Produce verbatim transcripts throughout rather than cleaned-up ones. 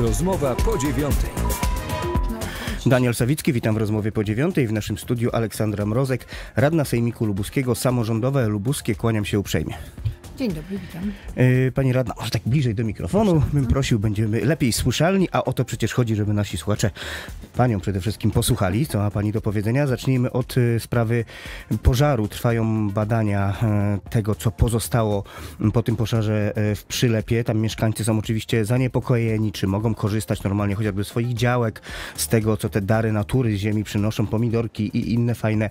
Rozmowa po dziewiątej. Daniel Sawicki, witam w rozmowie po dziewiątej. W naszym studiu Aleksandra Mrozek, radna Sejmiku Lubuskiego, samorządowe lubuskie. Kłaniam się uprzejmie. Dzień dobry, witam. Pani radna, może tak bliżej do mikrofonu bym prosił, będziemy lepiej słyszalni, a o to przecież chodzi, żeby nasi słuchacze panią przede wszystkim posłuchali, co ma pani do powiedzenia. Zacznijmy od sprawy pożaru. Trwają badania tego, co pozostało po tym pożarze w Przylepie. Tam mieszkańcy są oczywiście zaniepokojeni, czy mogą korzystać normalnie chociażby z swoich działek, z tego, co te dary natury z ziemi przynoszą, pomidorki i inne fajne,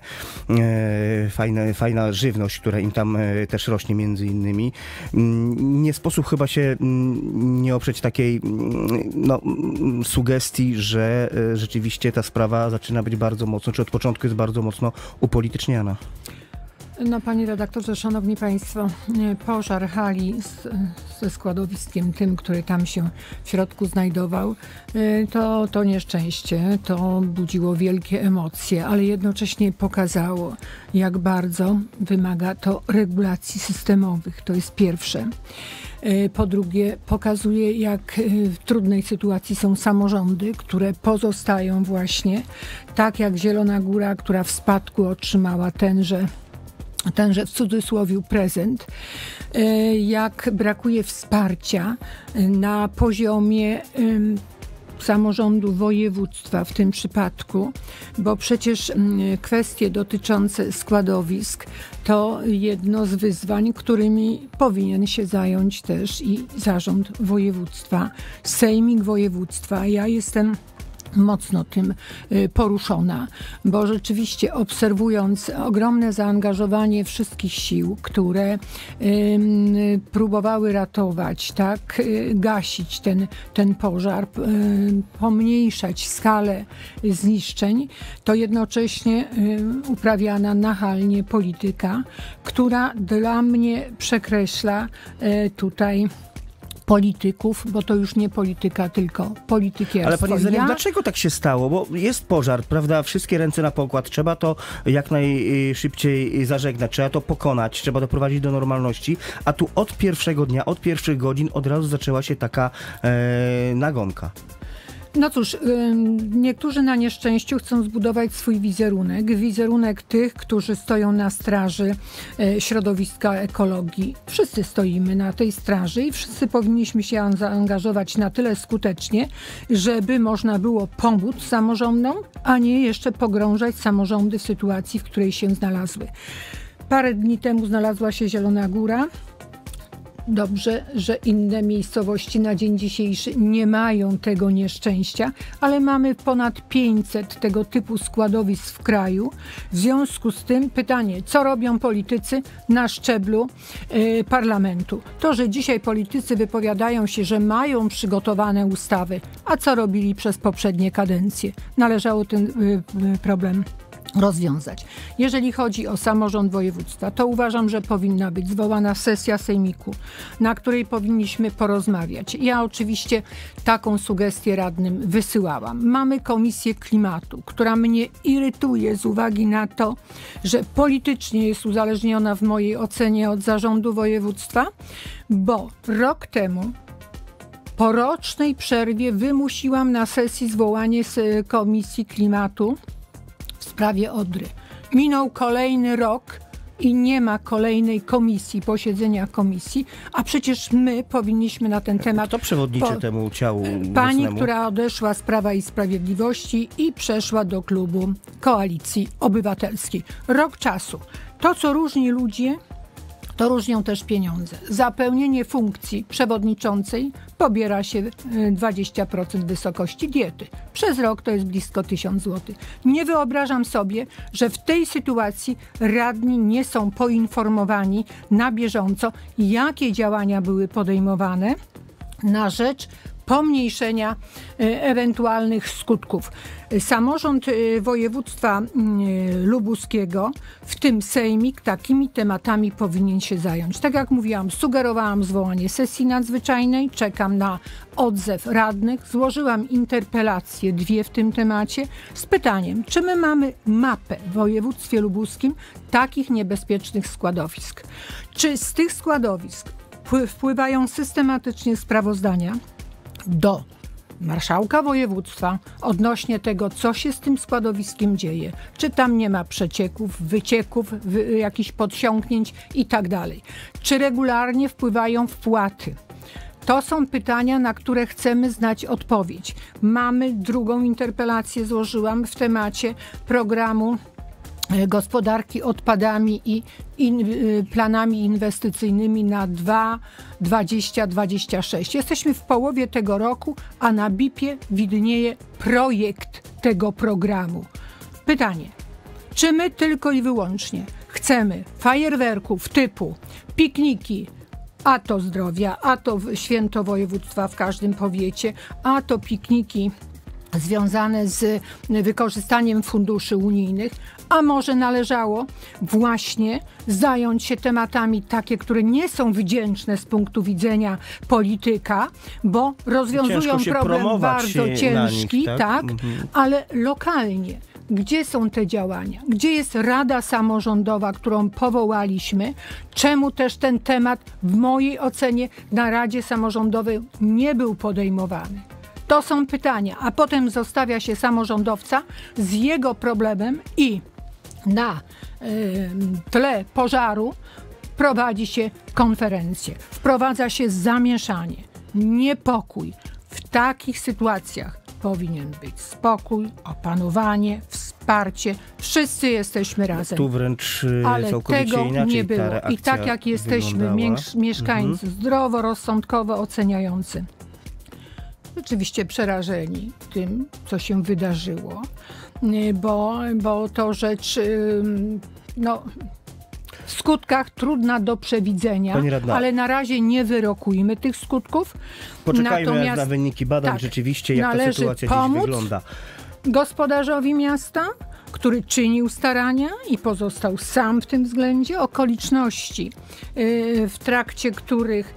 fajne, fajna żywność, która im tam też rośnie między innymi. Nie sposób chyba się nie oprzeć takiej no, sugestii, że rzeczywiście ta sprawa zaczyna być bardzo mocno, czy od początku jest bardzo mocno upolityczniana. No, panie redaktorze, szanowni państwo, pożar hali z, ze składowiskiem tym, który tam się w środku znajdował, to, to nieszczęście, to budziło wielkie emocje, ale jednocześnie pokazało, jak bardzo wymaga to regulacji systemowych. To jest pierwsze. Po drugie, pokazuje, jak w trudnej sytuacji są samorządy, które pozostają właśnie, tak jak Zielona Góra, która w spadku otrzymała tenże tenże w cudzysłowie prezent, jak brakuje wsparcia na poziomie samorządu województwa w tym przypadku, bo przecież kwestie dotyczące składowisk to jedno z wyzwań, którymi powinien się zająć też i zarząd województwa, sejmik województwa. Ja jestem mocno tym poruszona, bo rzeczywiście obserwując ogromne zaangażowanie wszystkich sił, które y, próbowały ratować, tak, y, gasić ten, ten pożar, y, pomniejszać skalę zniszczeń, to jednocześnie y, uprawiana nachalnie polityka, która dla mnie przekreśla y, tutaj polityków, bo to już nie polityka, tylko politykierstwo. Ale pani zdaniem, ja... dlaczego tak się stało? Bo jest pożar, prawda? Wszystkie ręce na pokład. Trzeba to jak najszybciej zażegnać. Trzeba to pokonać. Trzeba doprowadzić do normalności. A tu od pierwszego dnia, od pierwszych godzin od razu zaczęła się taka e, nagonka. No cóż, niektórzy na nieszczęściu chcą zbudować swój wizerunek, wizerunek tych, którzy stoją na straży środowiska, ekologii. Wszyscy stoimy na tej straży i wszyscy powinniśmy się zaangażować na tyle skutecznie, żeby można było pomóc samorządom, a nie jeszcze pogrążać samorządy w sytuacji, w której się znalazły. Parę dni temu znalazła się Zielona Góra. Dobrze, że inne miejscowości na dzień dzisiejszy nie mają tego nieszczęścia, ale mamy ponad pięćset tego typu składowisk w kraju. W związku z tym pytanie, co robią politycy na szczeblu y, parlamentu? To, że dzisiaj politycy wypowiadają się, że mają przygotowane ustawy, a co robili przez poprzednie kadencje? Należało ten y, y, problem rozwiązać. Jeżeli chodzi o samorząd województwa, to uważam, że powinna być zwołana sesja sejmiku, na której powinniśmy porozmawiać. Ja oczywiście taką sugestię radnym wysyłałam. Mamy Komisję Klimatu, która mnie irytuje z uwagi na to, że politycznie jest uzależniona w mojej ocenie od zarządu województwa, bo rok temu po rocznej przerwie wymusiłam na sesji zwołanie z Komisji Klimatu w sprawie Odry. Minął kolejny rok i nie ma kolejnej komisji, posiedzenia komisji, a przecież my powinniśmy na ten temat... Kto przewodniczy po... temu ciału Pani, własnemu? Która odeszła z Prawa i Sprawiedliwości i przeszła do klubu Koalicji Obywatelskiej. Rok czasu. To, co różni ludzie, to różnią też pieniądze. Za pełnienie funkcji przewodniczącej pobiera się dwadzieścia procent wysokości diety. Przez rok to jest blisko tysiąc złotych. Nie wyobrażam sobie, że w tej sytuacji radni nie są poinformowani na bieżąco, jakie działania były podejmowane na rzecz pomniejszenia ewentualnych skutków. Samorząd województwa lubuskiego, w tym sejmik, takimi tematami powinien się zająć. Tak jak mówiłam, sugerowałam zwołanie sesji nadzwyczajnej, czekam na odzew radnych, złożyłam interpelacje, dwie w tym temacie, z pytaniem, czy my mamy mapę w województwie lubuskim takich niebezpiecznych składowisk. Czy z tych składowisk wpływają systematycznie sprawozdania do marszałka województwa odnośnie tego, co się z tym składowiskiem dzieje. Czy tam nie ma przecieków, wycieków, wy, jakichś podsiąknięć i tak dalej. Czy regularnie wpływają wpłaty. To są pytania, na które chcemy znać odpowiedź. Mamy drugą interpelację, złożyłam w temacie programu gospodarki odpadami i in, planami inwestycyjnymi na dwa tysiące dwudziesty dwudziesty szósty. Jesteśmy w połowie tego roku, a na B I P-ie widnieje projekt tego programu. Pytanie, czy my tylko i wyłącznie chcemy fajerwerków typu pikniki, a to zdrowia, a to święto województwa w każdym powiecie, a to pikniki związane z wykorzystaniem funduszy unijnych, a może należało właśnie zająć się tematami takie, które nie są wdzięczne z punktu widzenia polityka, bo rozwiązują problem bardzo ciężki, nich, tak, tak mhm. ale lokalnie. Gdzie są te działania? Gdzie jest Rada Samorządowa, którą powołaliśmy? Czemu też ten temat w mojej ocenie na Radzie Samorządowej nie był podejmowany? To są pytania, a potem zostawia się samorządowca z jego problemem i na y, tle pożaru prowadzi się konferencję, wprowadza się zamieszanie, niepokój. W takich sytuacjach powinien być spokój, opanowanie, wsparcie. Wszyscy jesteśmy razem. Tu wręcz ale całkowicie tego inaczej nie było. ta I tak jak jesteśmy mięż, mieszkańcy mhm. zdroworozsądkowo oceniający, oczywiście przerażeni tym, co się wydarzyło, bo, bo to rzecz no, w skutkach trudna do przewidzenia, ale na razie nie wyrokujmy tych skutków. Poczekajmy Natomiast na wyniki badań, tak, rzeczywiście jak ta sytuacja dziś wygląda. Gospodarzowi miasta, który czynił starania i pozostał sam w tym względzie, okoliczności, w trakcie których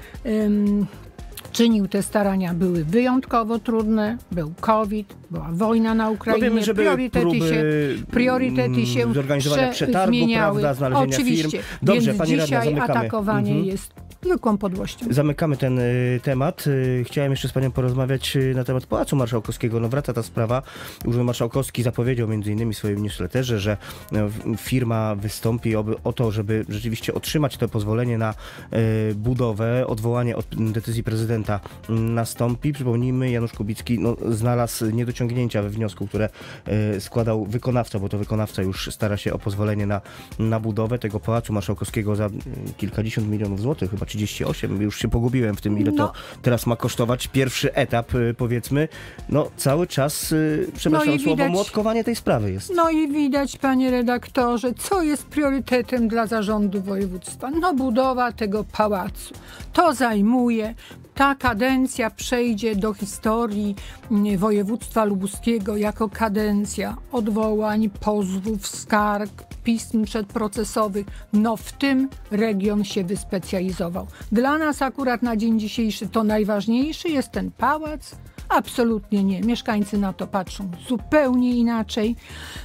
czynił te starania, były wyjątkowo trudne, był COVID, była wojna na Ukrainie, no wiemy, że priorytety, próby się, priorytety się zorganizowania przetargu, zmieniały. prawda, znalezienia Oczywiście, firm. Dobrze, więc pani dzisiaj radna, zamykamy. atakowanie mhm. jest zwykłą podłością. Zamykamy ten y, temat. Y, chciałem jeszcze z panią porozmawiać y, na temat Pałacu Marszałkowskiego. No wraca ta sprawa. Urząd Marszałkowski zapowiedział między innymi w swoim newsletterze, że y, firma wystąpi o, o to, żeby rzeczywiście otrzymać to pozwolenie na y, budowę. Odwołanie od decyzji prezydenta y, nastąpi. Przypomnijmy, Janusz Kubicki no, znalazł niedociągnięcia we wniosku, które y, składał wykonawca, bo to wykonawca już stara się o pozwolenie na, na budowę tego Pałacu Marszałkowskiego za y, kilkadziesiąt milionów złotych, chyba trzydzieści osiem, już się pogubiłem w tym, ile no. to teraz ma kosztować. Pierwszy etap, powiedzmy, no cały czas, przepraszam no słowo, widać, młotkowanie tej sprawy jest. No i widać, panie redaktorze, co jest priorytetem dla zarządu województwa. No budowa tego pałacu. To zajmuje. Ta kadencja przejdzie do historii województwa lubuskiego jako kadencja odwołań, pozwów, skarg, pism przedprocesowych. No w tym region się wyspecjalizował. Dla nas akurat na dzień dzisiejszy to najważniejszy jest ten pałac. Absolutnie nie. Mieszkańcy na to patrzą zupełnie inaczej.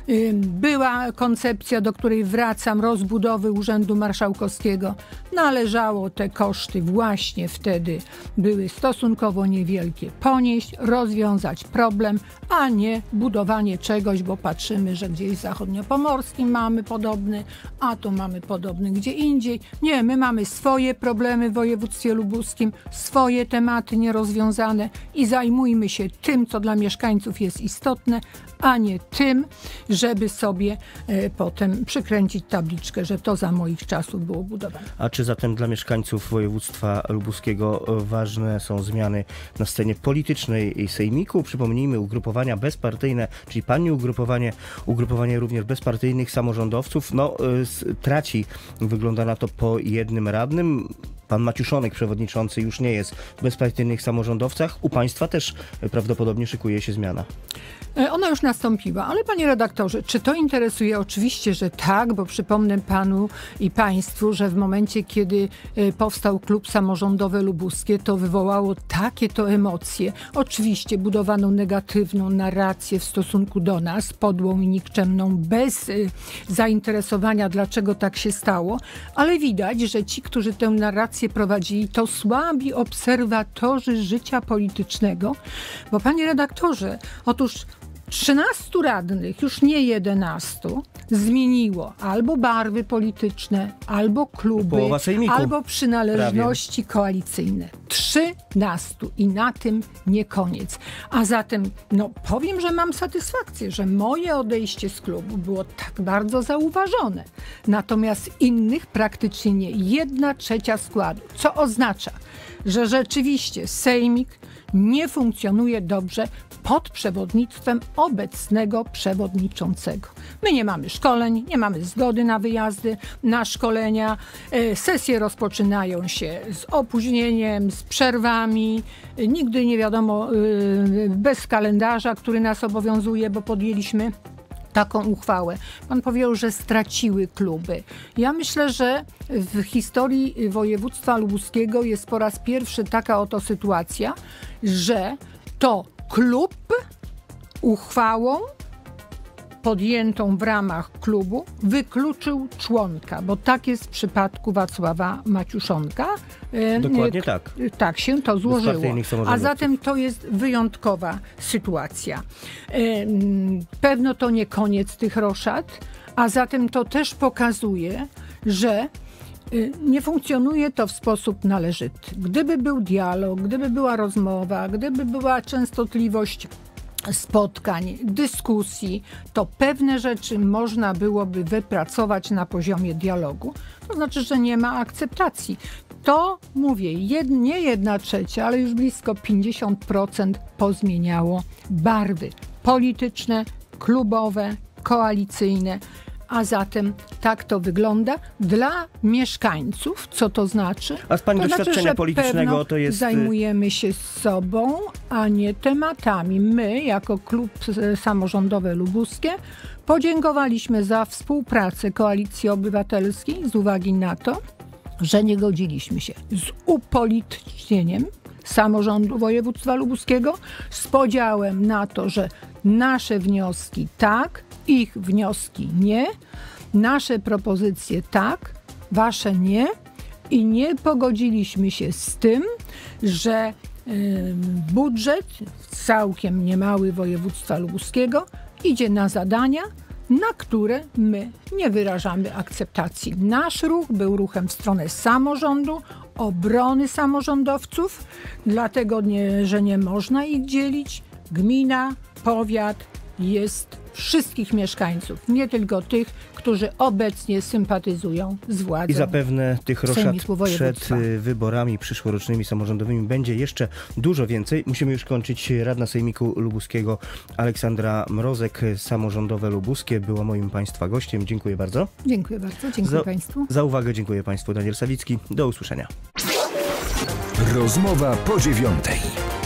Była koncepcja, do której wracam, rozbudowy Urzędu Marszałkowskiego. Należało te koszty właśnie wtedy, były stosunkowo niewielkie, ponieść, rozwiązać problem, a nie budowanie czegoś, bo patrzymy, że gdzieś w zachodniopomorskim mamy podobny, a tu mamy podobny gdzie indziej. Nie, my mamy swoje problemy w województwie lubuskim, swoje tematy nierozwiązane i zajmujmy się tym, co dla mieszkańców jest istotne, a nie tym, żeby sobie e, potem przykręcić tabliczkę, że to za moich czasów było budowane. A czy zatem dla mieszkańców województwa lubuskiego ważne są zmiany na scenie politycznej sejmiku? Przypomnijmy, ugrupowania bezpartyjne, czyli pani ugrupowanie, ugrupowanie również bezpartyjnych samorządowców, no y, traci, wygląda na to, po jednym radnym. Pan Maciuszonek, przewodniczący, już nie jest w bezpartyjnych samorządowcach. U państwa też prawdopodobnie szykuje się zmiana. Ona już nastąpiła, ale panie redaktorze, czy to interesuje? Oczywiście, że tak, bo przypomnę panu i państwu, że w momencie, kiedy powstał klub samorządowy lubuskie, to wywołało takie to emocje. Oczywiście budowano negatywną narrację w stosunku do nas, podłą i nikczemną, bez zainteresowania, dlaczego tak się stało, ale widać, że ci, którzy tę narrację prowadzili, to słabi obserwatorzy życia politycznego, bo panie redaktorze, otóż trzynastu radnych, już nie jedenastu, zmieniło albo barwy polityczne, albo kluby, albo przynależności prawie koalicyjne. trzynastu i na tym nie koniec. A zatem, no powiem, że mam satysfakcję, że moje odejście z klubu było tak bardzo zauważone. Natomiast innych praktycznie nie. Jedna trzecia składu. Co oznacza, że rzeczywiście sejmik nie funkcjonuje dobrze pod przewodnictwem obecnego przewodniczącego. My nie mamy szkoleń, nie mamy zgody na wyjazdy, na szkolenia. Sesje rozpoczynają się z opóźnieniem, z przerwami. Nigdy nie wiadomo, bez kalendarza, który nas obowiązuje, bo podjęliśmy taką uchwałę. Pan powiedział, że straciły kluby. Ja myślę, że w historii województwa lubuskiego jest po raz pierwszy taka oto sytuacja, że to klub uchwałą podjętą w ramach klubu wykluczył członka, bo tak jest w przypadku Wacława Maciuszonka. Dokładnie tak. Tak się to złożyło. A zatem to jest wyjątkowa sytuacja. Pewno to nie koniec tych roszad, a zatem to też pokazuje, że nie funkcjonuje to w sposób należyty. Gdyby był dialog, gdyby była rozmowa, gdyby była częstotliwość spotkań, dyskusji, to pewne rzeczy można byłoby wypracować na poziomie dialogu. To znaczy, że nie ma akceptacji. To, mówię, jed, nie jedna trzecia, ale już blisko pięćdziesiąt procent pozmieniało barwy polityczne, klubowe, koalicyjne. A zatem tak to wygląda dla mieszkańców. Co to znaczy? A z pani to doświadczenia znaczy, politycznego to jest... zajmujemy się sobą, a nie tematami. My, jako klub samorządowy lubuskie, podziękowaliśmy za współpracę Koalicji Obywatelskiej z uwagi na to, że nie godziliśmy się z upolitycznieniem samorządu województwa lubuskiego, z podziałem na to, że nasze wnioski tak, ich wnioski nie, nasze propozycje tak, wasze nie i nie pogodziliśmy się z tym, że y, budżet całkiem niemały województwa lubuskiego idzie na zadania, na które my nie wyrażamy akceptacji. Nasz ruch był ruchem w stronę samorządu, obrony samorządowców, dlatego, nie, że nie można ich dzielić. Gmina, powiat jest wszystkich mieszkańców, nie tylko tych, którzy obecnie sympatyzują z władzą. I zapewne tych roszad przed wyborami przyszłorocznymi samorządowymi będzie jeszcze dużo więcej. Musimy już kończyć. Radna Sejmiku Lubuskiego Aleksandra Mrozek, samorządowe lubuskie, była moim państwa gościem. Dziękuję bardzo. Dziękuję bardzo. Dziękuję za, państwu. Za uwagę dziękuję państwu. Daniel Sawicki. Do usłyszenia. Rozmowa po dziewiątej.